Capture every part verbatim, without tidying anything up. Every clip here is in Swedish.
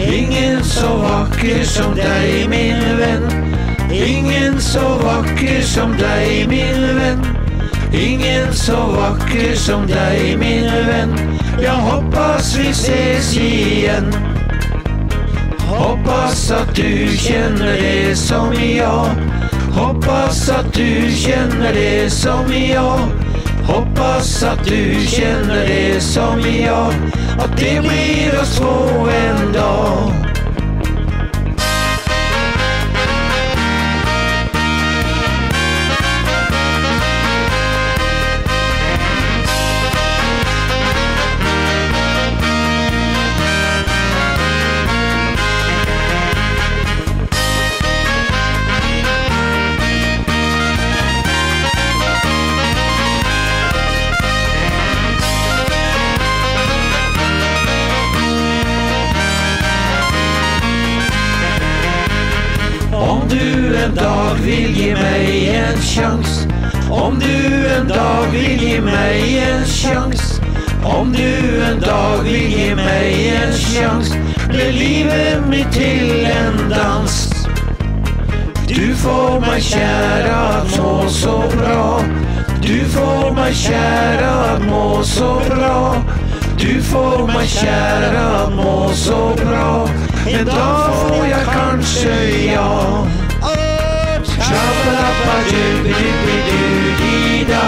Ingen så vacker som dig min vän. Ingen så vacker som dig min vän. Ingen så vacker som dig min vän. Jag hoppas vi ses igen. Hoppas att du känner det som jag. Hoppas att du känner det som jag. Hoppas att du känner det som jag. Att det blir oss två en dag. Om du en dag vill ge mig en chans. Om du en dag vill ge mig en chans. Om du en dag vill ge mig en chans. Blir livet mitt till en dans. Du får mig kära att må så bra. Du får mig kära att må så bra. Du får mig kära att må så bra. En dag får jag kanske ja. Shabba-dabba-dubbi-dubbi-doo-dee-da.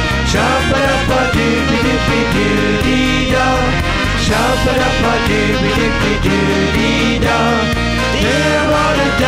Shabba-dabba-dubbi-dubbi-doo-dee-da. Shabba-dabba-dubbi-dubbi-doo-dee-da. Det var det